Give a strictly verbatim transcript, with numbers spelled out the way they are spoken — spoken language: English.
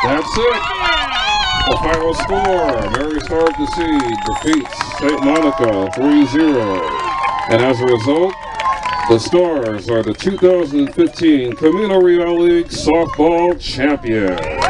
That's it. The final score, Mary Star of the Sea defeats Saint Monica three zero. And as a result, the Stars are the two thousand fifteen Camino Real League Softball Champions.